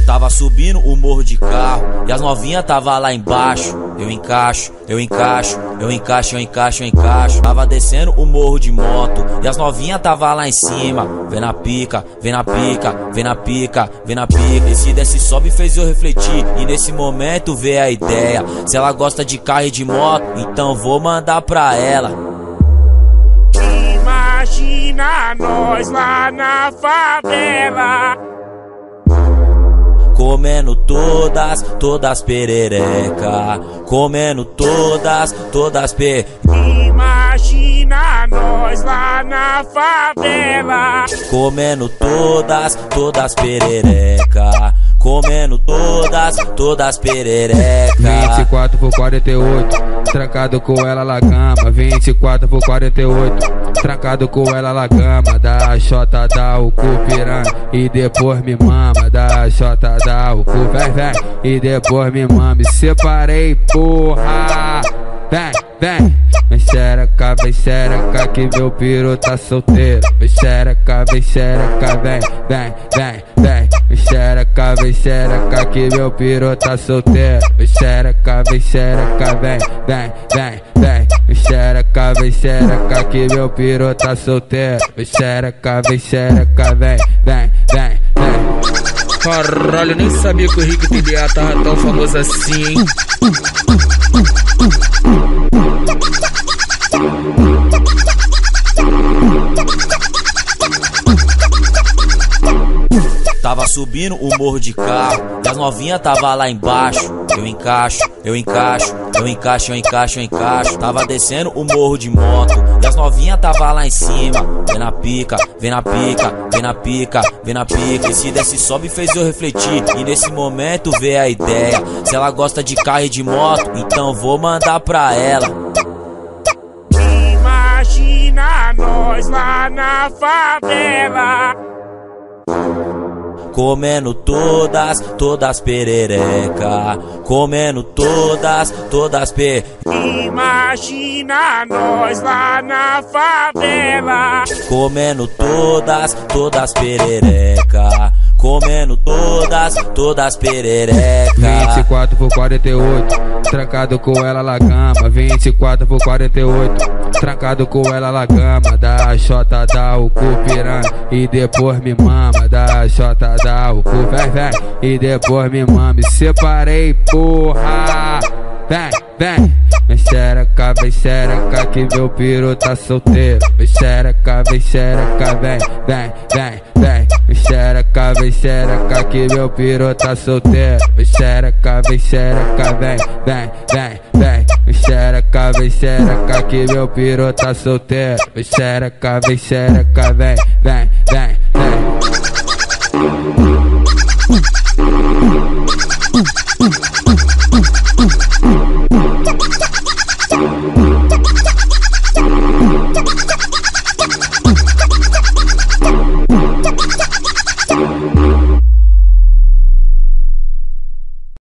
Tava subindo o morro de carro e as novinha tava lá embaixo. Eu encaixo, eu encaixo, eu encaixo, eu encaixo, eu encaixo. Tava descendo o morro de moto e as novinha tava lá em cima. Vem na pica, vem na pica, vem na pica, vem na pica. Esse desce sobe fez eu refletir e nesse momento veio a ideia. Se ela gosta de carro e de moto, então vou mandar pra ela. Imagina nós lá na favela, comendo todas perereca, comendo todas imagina nós lá na favela, comendo todas perereca, comendo todas perereca. 24 por 48, trancado com ela na cama. 24 por 48, trancado com ela na cama. Dá a xota, dá o cu piranha e depois me mama. Dá a xota, dá o cu, vem, e depois me mama. Me separei, porra. Vem, vem xereca que meu piru tá solteiro. Vem xereca, vem, vem xereca que meu piru tá solteiro. Vem xereca, vem, vem xereca que meu piru tá solteiro. Vem xereca, vem. Caralho, nem sabia que o Rico TDA tava tão famoso assim, hein? Tava subindo o morro de carro e as novinha tava lá embaixo. Eu encaixo, eu encaixo, eu encaixo, eu encaixo, eu encaixo. Tava descendo o morro de moto e as novinha tava lá em cima. Vem na pica, vem na pica, vem na pica, vem na pica. Esse desce sobe fez eu refletir e nesse momento veio a ideia. Se ela gosta de carro e de moto, então vou mandar pra ela. Imagina nós lá na favela, comendo todas perereca, comendo todas imagina nós lá na favela, comendo todas perereca, comendo todas perereca. 24 por 48, trancado com ela na cama. 24 por 48, trancado com ela na cama. Dá a xota, dá o cu piranha e depois me mama. Dá a xota, dá o cu, vem, e depois me mama. Me separei, porra. Vem xereca, que meu piru tá solteiro. Vem xereca, vem, vem xereca que meu piru tá solteiro. Vem xereca, vem, vem xereca que meu piru tá solteiro. Vem xereca, vem, vem.